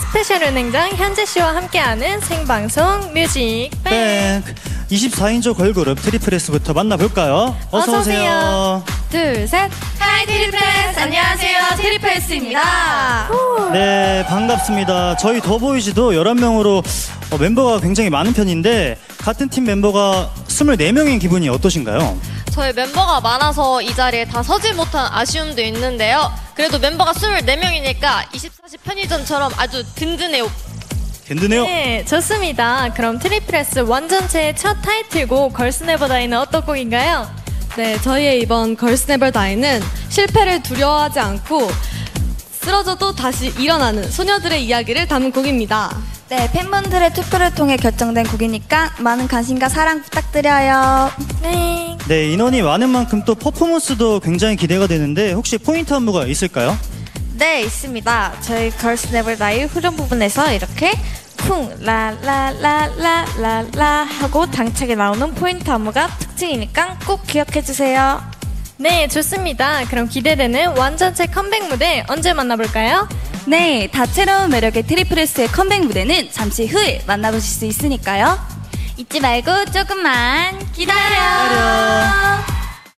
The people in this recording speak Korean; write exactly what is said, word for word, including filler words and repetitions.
스페셜 은행장 현재 씨와 함께하는 생방송 뮤직 뱅. 이십사 인조 걸그룹 트리플S부터 만나볼까요? 어서, 어서 오세요. 오세요. 둘, 셋. 하이 트리플스! 안녕하세요, 트리플스입니다. 네, 반갑습니다. 저희 더보이즈도 열한 명으로 어, 멤버가 굉장히 많은 편인데 같은 팀 멤버가 스물네 명인 기분이 어떠신가요? 저희 멤버가 많아서 이 자리에 다 서지 못한 아쉬움도 있는데요. 그래도 멤버가 스물네 명이니까 이십사 시 편의점처럼 아주 든든해요. 든든해요? 네, 좋습니다. 그럼 트리플스 완전체의 첫 타이틀곡 걸스 네버 다이는 어떤 곡인가요? 네, 저희의 이번 걸스 네버 다이는 실패를 두려워하지 않고 쓰러져도 다시 일어나는 소녀들의 이야기를 담은 곡입니다. 네, 팬분들의 투표를 통해 결정된 곡이니까 많은 관심과 사랑 부탁드려요. 네. 네, 인원이 많은 만큼 또 퍼포먼스도 굉장히 기대가 되는데 혹시 포인트 안무가 있을까요? 네, 있습니다. 저희 걸스 네버 다이 후렴 부분에서 이렇게 쿵 라라라라라라 하고 당차게 나오는 포인트 안무가 특징이니까 꼭 기억해주세요. 네, 좋습니다. 그럼 기대되는 완전체 컴백 무대 언제 만나볼까요? 네, 다채로운 매력의 트리플스의 컴백 무대는 잠시 후에 만나보실 수 있으니까요. 잊지 말고 조금만 기다려. 기다려.